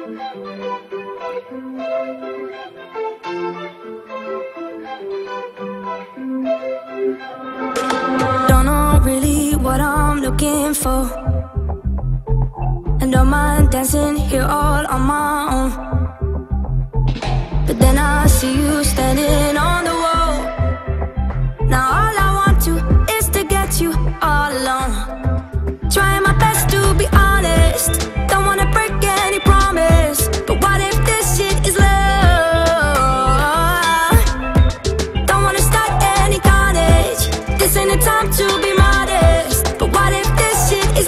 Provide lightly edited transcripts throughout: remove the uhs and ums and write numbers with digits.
Don't know really what I'm looking for, and don't mind dancing here all on my own. But then I see you standing on the wall. Now all I want to is to get you all alone. Trying my best to be honest, don't wanna break any promise. But what if this shit is love? Don't wanna start any carnage, this ain't the time to be modest. But what if this shit is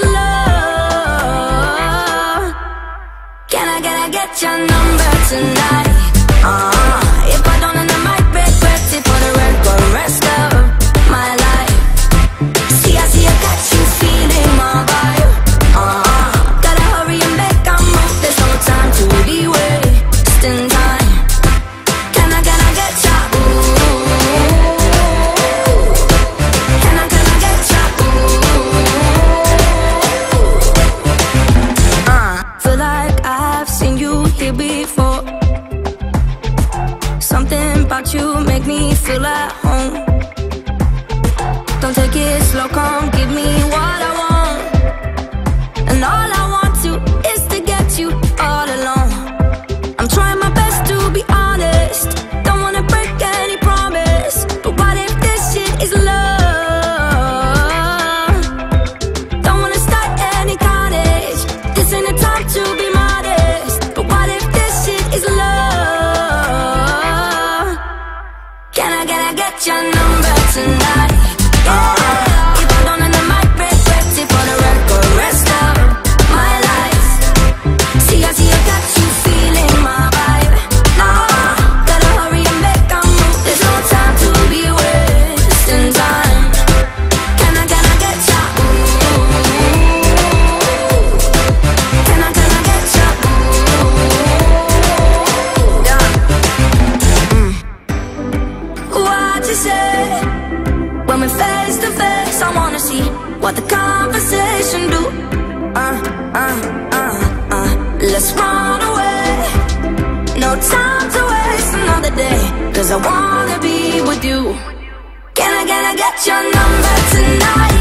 love? Can I get your number tonight? If I don't, then I might regret it for the rest of my life. See, I got you feeling my vibe. Gotta hurry and make a move, there's no time to be wasting time. Can I get ya? Ooh. Can I get ya? Ooh. Feel like I've seen you here before. Something about you make me feel at home. Don't take it slow, come give me what I want. And all I want to is to get you all alone. I'm trying my best to be honest, don't wanna break any promise. But what if this shit is love? Don't wanna start any carnage, this ain't the time to be modest. But what if this shit is love? Can I get your number tonight? If I don't, then I might regret it for the rest of my life. See, I got you feeling my vibe. Gotta hurry and make a move, there's no time to be wasting time. Can I get ya? Ooh. Can I get ya? Ooh. What you say? When we're face to face, I wanna see what the conversation do. Let's run away, no time to waste another day, 'cause I wanna be with you. Can I get your number tonight?